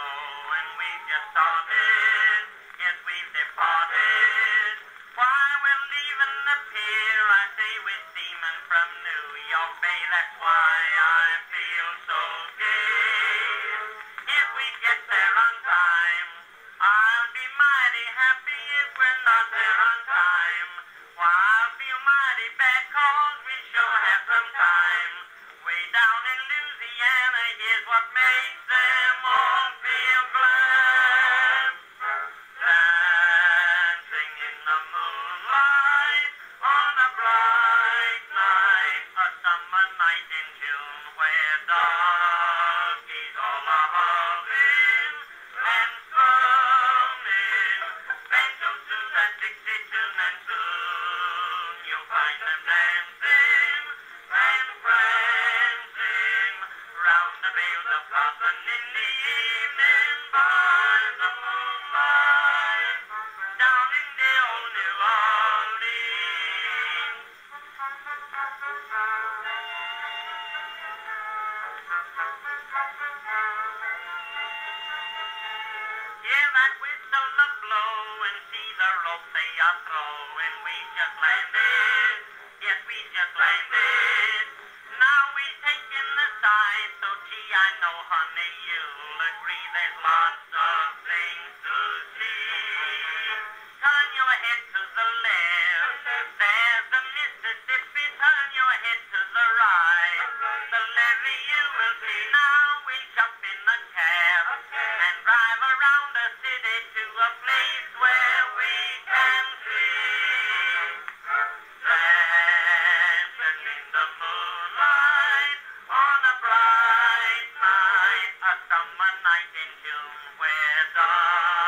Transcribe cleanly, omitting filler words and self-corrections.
and we've just started. Yes, we've departed. Why, we're leaving the pier, I say, with seamen from New York Bay. That's why I feel so gay. If we get there on time, I'll be mighty happy. If we're not there on time, why, I'll feel mighty bad, 'cause we sure have some time. Way down in Louisiana, here's what makes them all feel glad. Dancing in the moonlight on a bright night, a summer night in June, where doggies all are hugging and strumming banjos to that Dixie tune, and soon you'll find them dancing and prancing round the bales of cotton in the evening by the moonlight down in the old New Orleans. Hear that whistle a blow and see the rope they are throwing. We just landed, yes, we just landed. Now we've taken the side, so gee, I know, honey, you'll agree there's lots of things to see. Turn your head to the left, there's the Mississippi. Turn your head to the right, the levee you will see. Now we'll jump in a cab and drive around the city to a place where we can see. Dancing in the moonlight on a bright night, a summer night in June, where